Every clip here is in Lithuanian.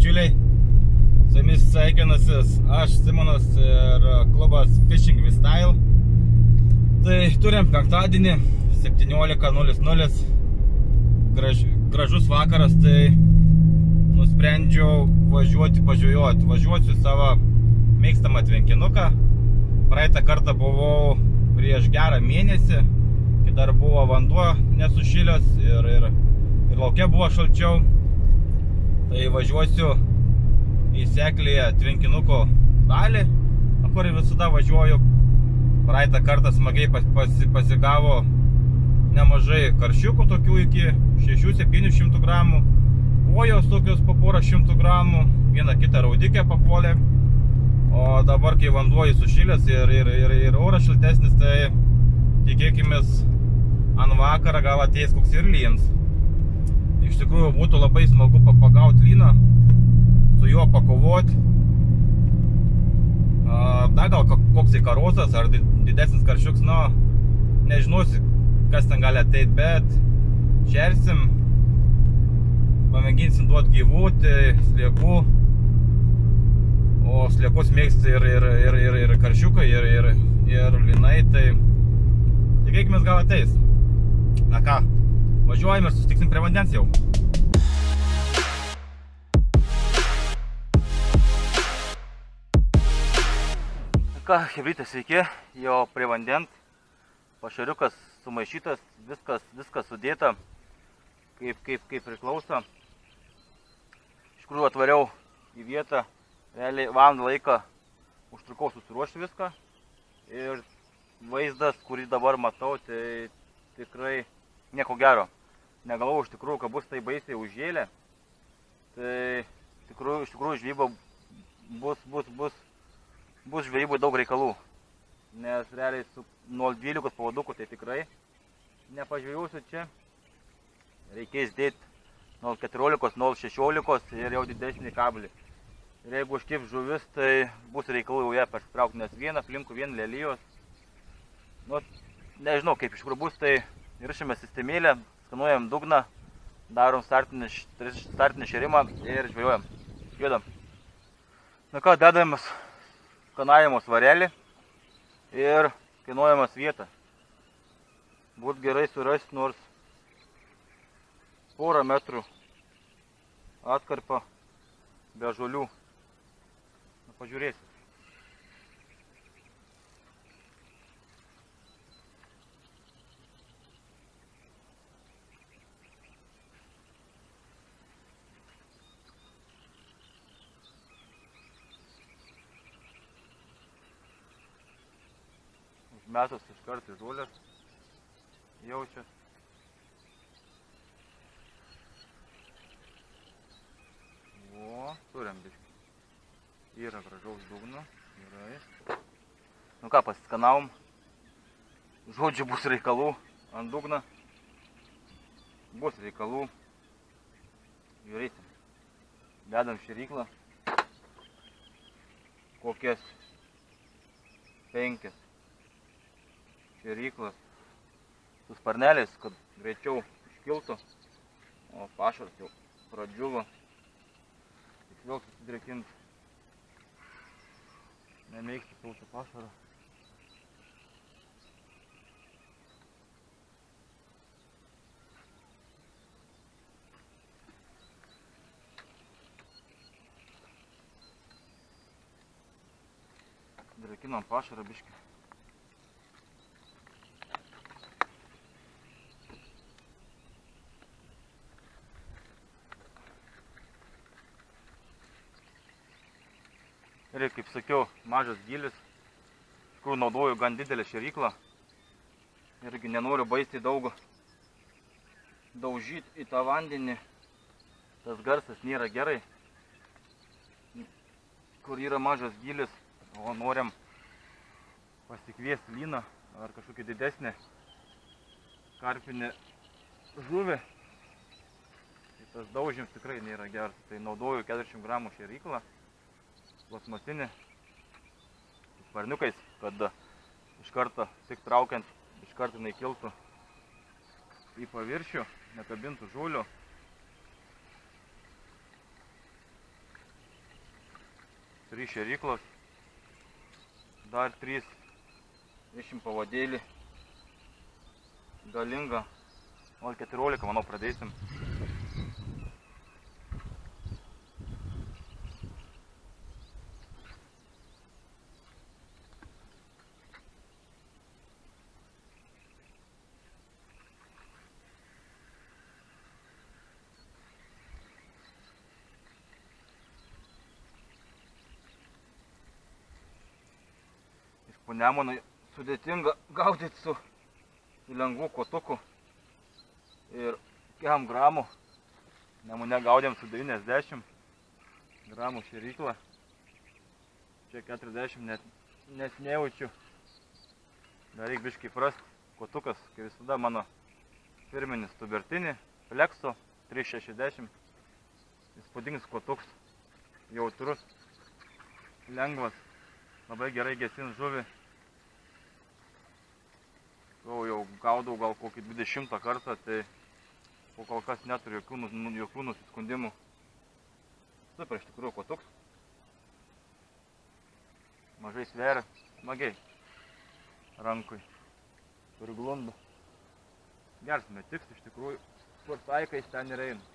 bičiuliai, su jumis sveikinasi aš Simonas ir klubas Fishing with Style. Tai turim penktadienį 17:00, gražus vakaras, tai nusprendžiau važiuoti pažvejoti. Važiuosiu savo mėgstamą tvenkinuką. Praeitą kartą buvau prieš gerą mėnesį, kai dar buvo vanduo nesušilęs ir lauke buvo šalčiau. Tai važiuosiu į seklėje tvenkinuko dalį, kur visada važiuoju. Praeitą kartą smagiai pasigavo nemažai karšiukų, tokių iki 600–700 gramų, kojos tokios po porą šimtų gramų, vieną kitą raudikę papuolė. O dabar, kai vanduo sušilęs ir oras šiltesnis, tai tikėkimės ant vakarą gal ateis koks ir lyns. Iš tikrųjų būtų labai smagu pagauti lyną, su juo pakovoti. Da gal koks karosas ar didesnis karšiuks, nežinosi, kas ten gali ateiti, bet šersim, pamėginsim duoti gyvūti, sliekų, o sliekus mėgsta ir karšiukai, ir lynai, tai tikėkimės gal ateis. Na ką, važiuojam ir susitiksim prie vandens jau. Ką, hebrytė, sveiki, jau prie vandens, pašariukas sumaišytas, viskas sudėta, kaip priklauso. Iš tikrųjų atvariau į vietą, realiai valandą laiką užtrukau susiruošti viską ir vaizdas, kurį dabar matau, tai tikrai nieko gero. Negalvojau iš tikrųjų, kad bus tai baisiai užžėlę, tai iš tikrųjų žvejyba bus žvejybai daug reikalų, nes realiai su 0,12 pavaduku tai tikrai nepažvejausiu čia. Reikės dėti 0,14, 0,16 ir jau didesnį kablį. Ir jeigu užkibs žuvis, tai bus reikalų jau ją persitraukti, nes vien aplinkų, vien lelijos. Nežinau, kaip iš kur bus, tai įrašėme sistemėlę, skanuojam dugną, darom startinį šėrimą ir žvejojam. Judam. Na ką, dedamas skanavimo svarelį ir skainuojamas vietą. Būtų gerai surasti nors porą metrų atkarpą be žolių. Pažiūrėsim. Užmetus iškart į žolės jaučia. O, turim biškį. Yra gražaus dugno. Gerai. Nu ką, pasiskanavom. Žodžiu, bus reikalų ant dugno. Bus reikalų. Žiūrėsim. Dedam šėryklą. Kokias 5 šėryklas su sparneliais, kad greičiau iškiltų, o pašaras jau pradžiuvo. Tik vėl susidrėkinti. Nemėgsti sausą pašarą. Drėkinam pašarą biškį. Ir kaip sakiau, mažas gylis. Iš tikrųjų naudoju gan didelę šėryklą. Irgi nenoriu baisiai daug daužyti į tą vandenį. Tas garsas nėra gerai. Kur yra mažas gylis, o norim pasikviesti lyną ar kažkokį didesnį karpinį žuvį. Tai tas daužims tikrai nėra geras. Tai naudoju 40 gramų šėryklą. Plasmasinį, su sparniukais, kad iš karto tik traukiant, iš karto jinai kiltų į paviršių, nekabintų žolių. 3 šeryklos, dar 3 20 pavadėlį, galinga, 0,14 manau pradėsim. Po Nemuno sudėtinga gaudyti su lengvu kotuku ir kiam gramų. Nemune gaudėm su 90 gramų šėryklą. Čia 40 net nejaučiu. Dar reik biškai prast. Kotukas, kaip visada, mano firminis Tubertini, Plexo 360. Įspūdingas kotuks, jautrus, lengvas, labai gerai gesins žuvį. Jau gaudau gal kokį 20 kartą, tai po kol kas neturiu jokių nusiskundimų. Super, iš tikrųjų kotuks. Mažai sveria, smagiai rankui. Turi glundą. Geras metiks, iš tikrųjų, kur taikais ten ir eina.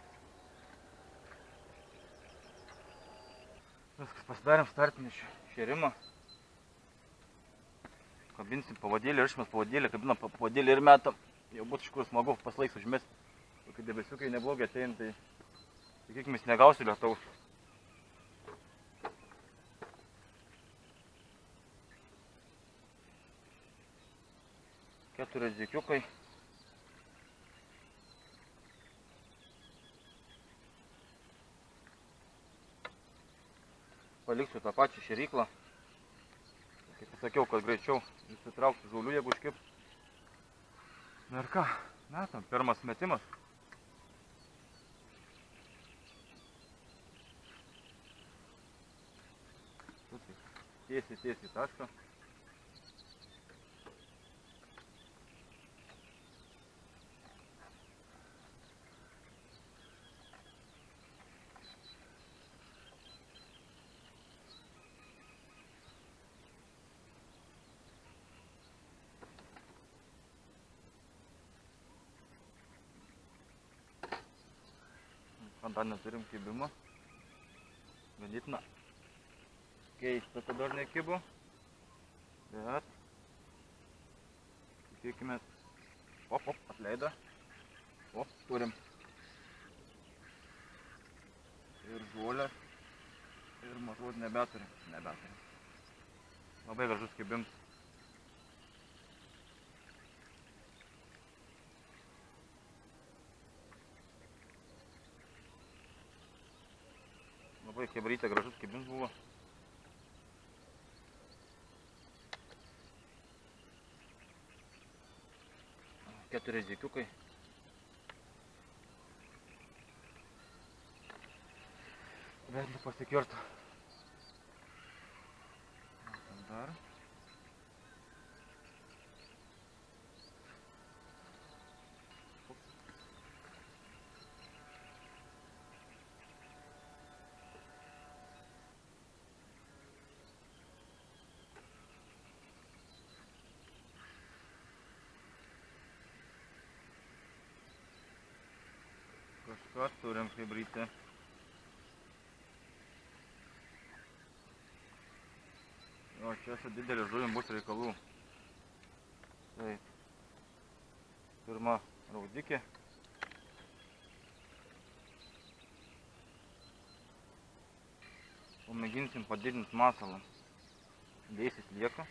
Viskas, pasidarėm startinį šėrimą. Kabinsim pavadėlį, rišmės pavadėlį, kabinam pavadėlį ir metam. Jau būtų iš kur smagu paslaiks užmest. Tokie debesiukai neblogai ateina, tai sakykime, negausiu lietaus. Keturi dzykiukai. Paliksiu tą pačią šėryklą. Kaip sakiau, kad greičiau įsitraukti žaulių, jeigu užkips. Na ir ką, metam, pirmas metimas. Tiesiai tašką. Dar neturim kibimo. Ganėtina keista, kad dar nekibo. Bet tikėkime. Op, atleido. O, turim. Ir žuolę. Ir mažos nebeturim. Labai gražus kibims. Labai chebrytė gražus kibins buvo. Keturi zykiukai. Bet nepasikirto. Dar. Kažką turim chebrytę. O čia su didelė žuvim bus reikalų. Tai pirma raudikė. Pamėginsim padidinti masalą. Dėsis lieka.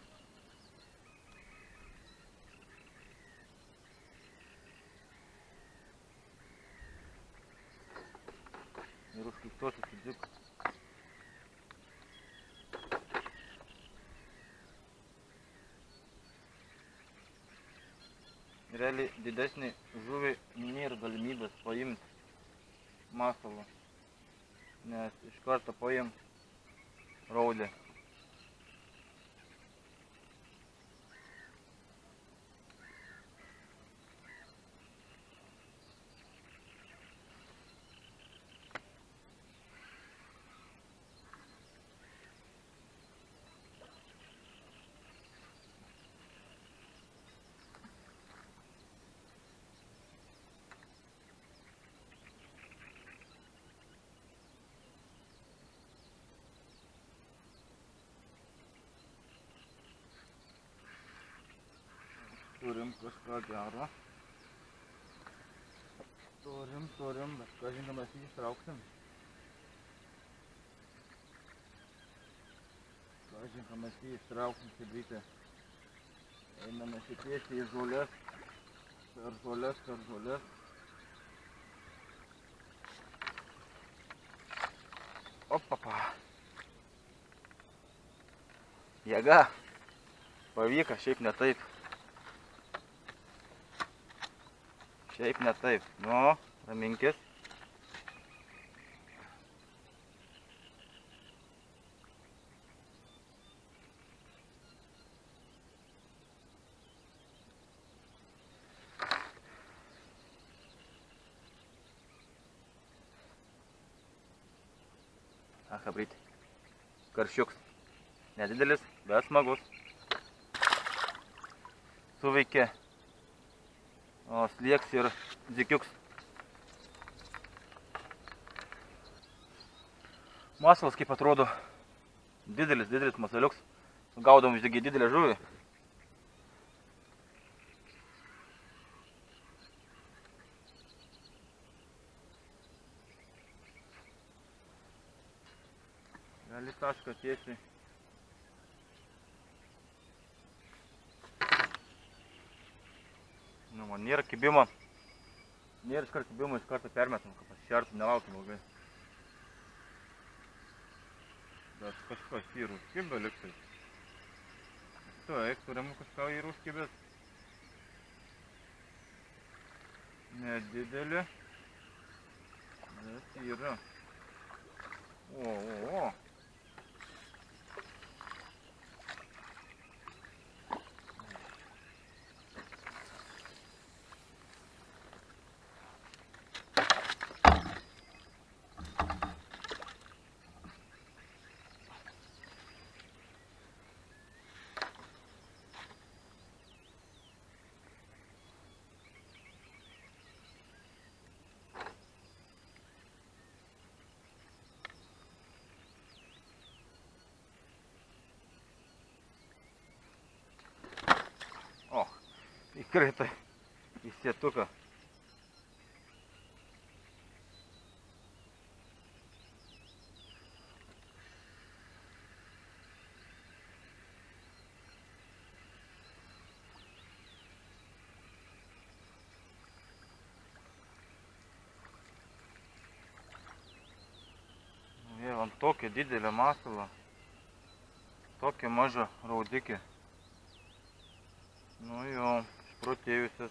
Ir užkaistuosiu su džiku. Realiai didesnį žuvį nėra galimybės paimti masalą, nes iš karto paim raudę. turim kažką gero. Turim, bet kažin, kad mes jį ištrauksim. Chebrytė. Einame šitiesiai į žolės, per žolės. Opapa. Jėga. Pavyka, šiaip ne taip. Nu, raminkis. Chebrytė. Karšiuks. Nedidelis, bet smagus. Suveikė. O slieks ir dzikiuks. Masalas kaip atrodo. Didelis masaliuks. Gaudom žygiai didelę žuvį. Gali tašką tiesiai. Nu, man nėra kibimo. Nėra iškart kibimo, iš karto permetam, kad pasišertum, nelaukim ilgai. Bet kažkas yra užkibė liktai. Taip, turim kažką yra užkibęs. Nedidelė. Bet yra. O. Įkrita į sietuką. Vėl ant tokio didelio masalo, tokio mažo raudikį. Nu jo, išprotėjusias.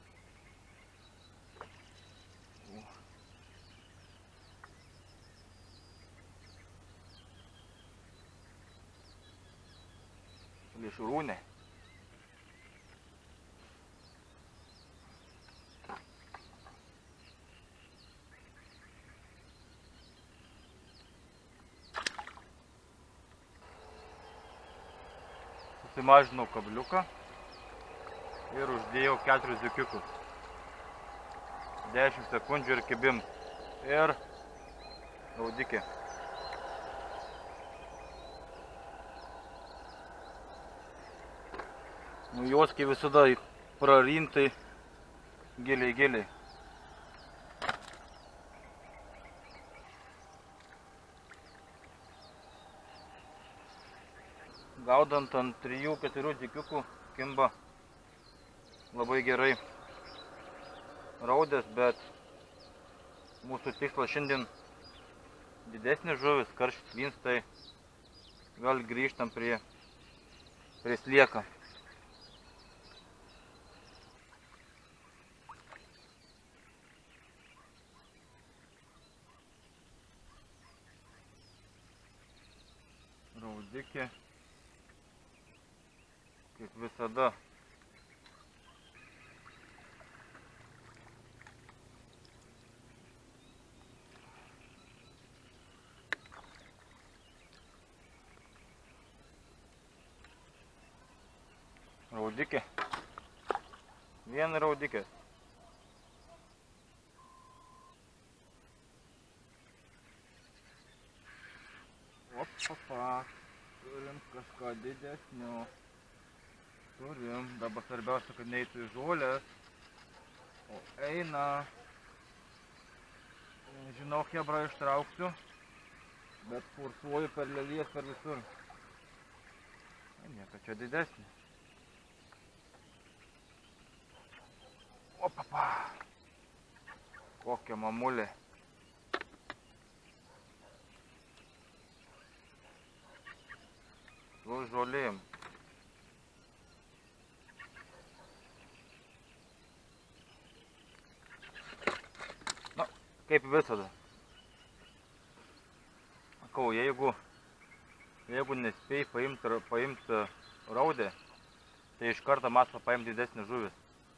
Plėšrūnė. Susimažinau kabliuką. Ir uždėjau 4 zikiukus. 10 sekundžių ir kibim. Ir raudikė. Nu jos kaip visada prarintai giliai. Gaudant ant 3-4 zikiukų kimba labai gerai raudės, bet mūsų tikslas šiandien didesnis žuvis, karštis vyns, tai gal grįžtam prie slieką. Raudikė, kaip visada. Raudikė. Vien raudikės. Opapa. Turim kažką didesnio. Turim, dabar svarbiausia, kad neįtų į žolės, o eina. Nežinau, hebrą ištrauksiu, bet forsuoju per lelijas per visur. Nieka čia didesnė. Opapa. Kokia mamulė. Su žolėm. Na, kaip visada. Sakau, jeigu nespėjai paimti raudę, tai iš karto masą paimti didesnį žuvis.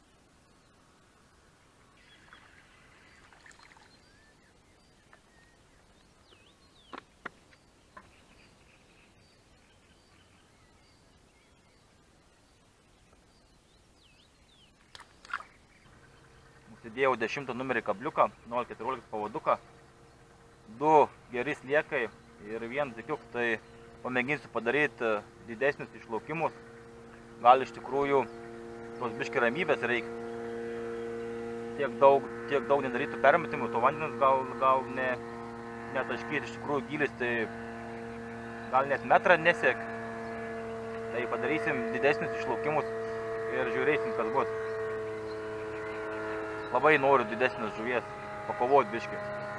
Įdėjau 10 numerį kabliuką, 0,14 pavaduką, 2 geri sliekai ir 1 zikiuks, tai pamėginsiu padaryti didesnius išlaukimus. Gal iš tikrųjų tos biški ramybės reikia. Tiek daug nedarytų permetimų, to vandens gal netaškyti. Iš tikrųjų gylis tai gal net metrą nesiek. Tai padarysim didesnius išlaukimus ir žiūrėsim, kas bus. Labai noriu didesnės žuvies, pakovot biški.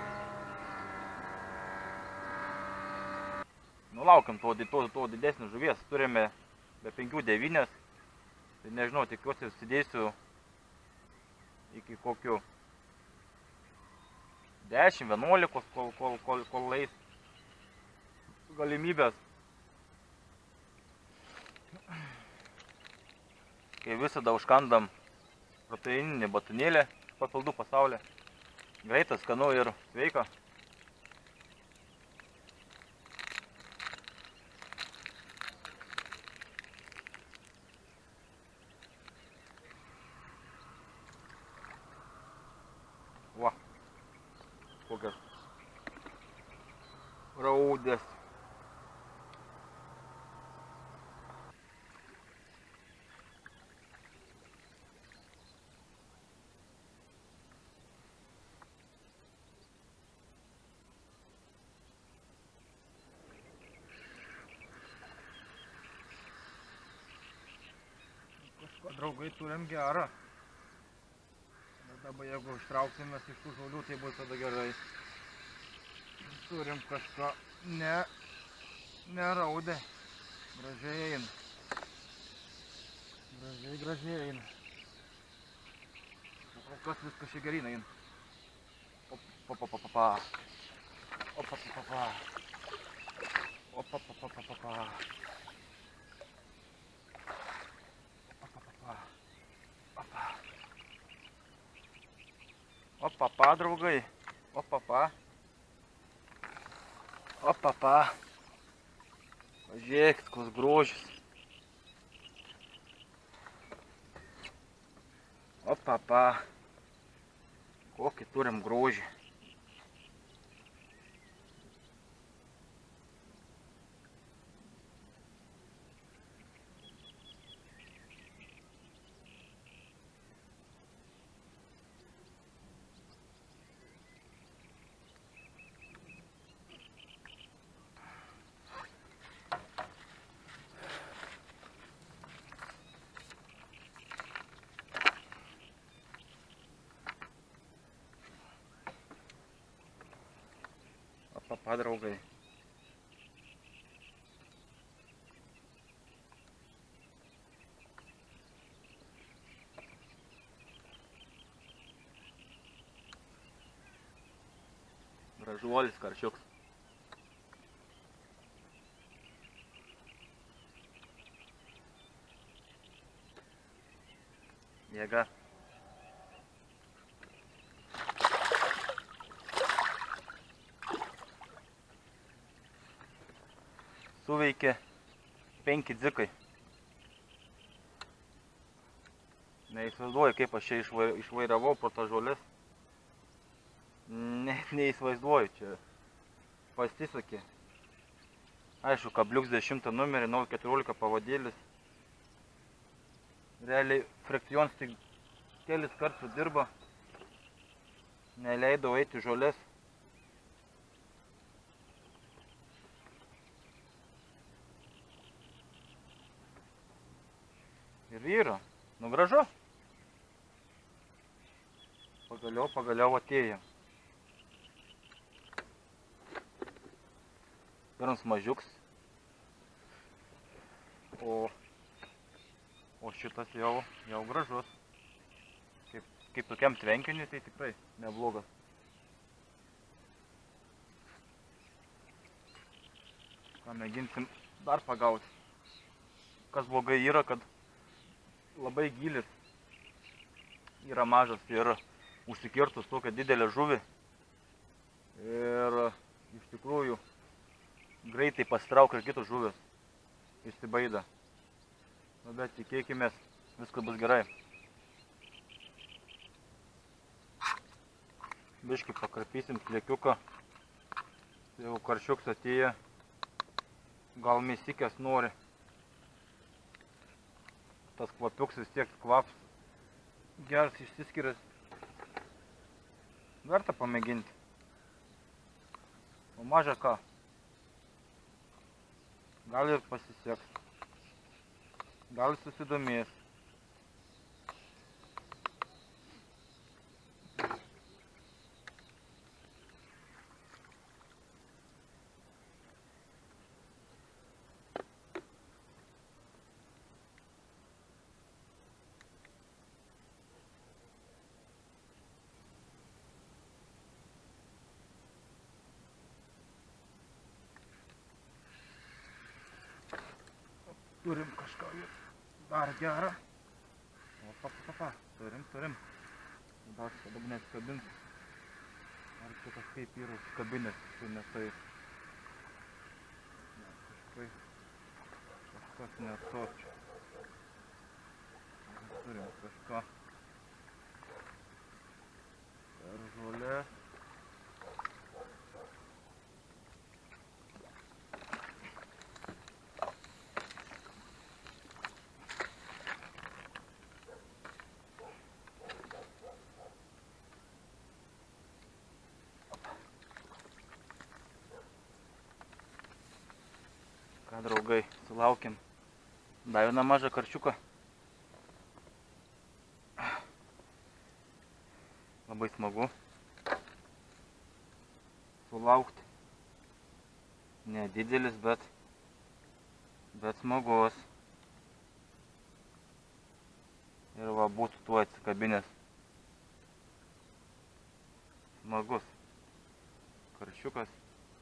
Nulaukiam to didesnės žuvies, turime be 5-9, tai nežinau, tikiuosi sėdėsiu iki kokių 10-11, kol leis galimybės. Kai visada užkandam proteininį batonėlį papildų pasaulyje. Greitas, skanu ir sveika. Va, kokias raudės. Draugai, turim gerą. Dabar jeigu ištrauksimės iš tų žolių, tai bus tada gerai. Turim kažką neraudę. Gražiai eina. Gražiai eina. O kas viskas čia gerai eina. Opapapapa. Opapapapa. Opapapapa. Opapa, draugai. Opapa. Opapa. Pažiūrėkit, koks grožis. Opapa. Kokį turim grožį. Opapa, draugai. Gražuolis karšiuks. Jėga. Suveikė 5 dzikai. Neįsivaizduoju, kaip aš čia išvairavau pro tą žolės. Neįsivaizduoju, čia pasisakė. Aišku, kabliuks 10 numerį, 0,14 pavadėlis. Realiai frakcijonas tik kelis kartus dirbo. Neleidau eiti žolės. Ir yra. Nu gražu. Pagaliau atėjo. Pirmas mažiuks. O šitas jau gražus. Kaip tokiam tvenkiniui, tai tikrai neblogas. Ką mėginsim dar pagauti. Kas blogai yra, kad labai gilis yra mažas ir užsikirtus tokią didelę žuvį. Ir iš tikrųjų greitai pasitraukia ir kitos žuvės. Išsibaida. Bet tikėkimės, viskas bus gerai. Biškį pakarpysim klėkiuką. Jau karšiuks atėjo. Gal mėsikės nori. Tas kvapiuks vis tiek kvaps. Geras išsiskiria. Verta pamėginti. O maža ką. Gal ir pasiseks. Gal susidomės. Turim kažką dar gerą. Turim. Dar dabar neatskabins. Ar čia kažkaip yra užkabinės su nesais. Kažkas nesočia. Turim kažką per žolės. Ką, draugai, sulaukėm dar vieną mažą karšiuką. Labai smagu sulaukti. Nedidelis, bet smagus. Ir va būtų tuo atsikabinęs. Smagus karšiukas.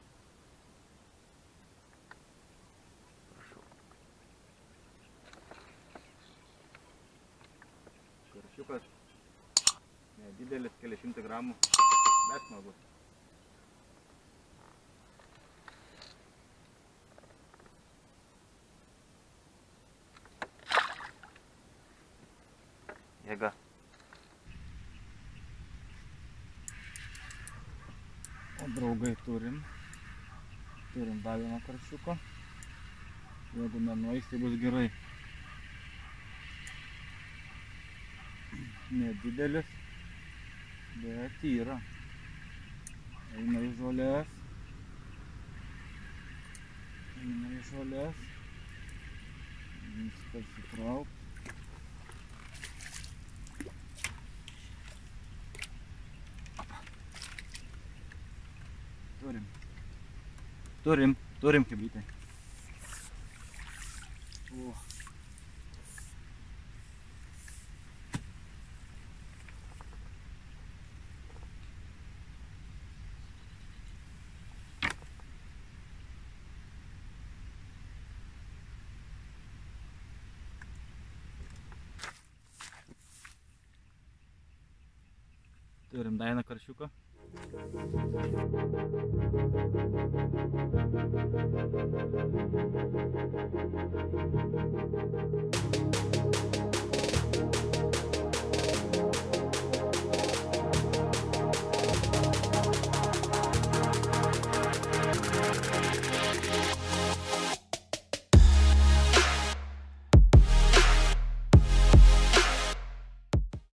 Karšiukas, nedidelis, keli šimtai gramų, bet smagus. Jėga. O draugai turim dar vieną karšiuką. Jeigu nenueis, tai bus gerai. Nedidelis, bet yra. Eina į žolės. Viskas įtraukt. Turim kibytę. Turim dar vieną karšiuką.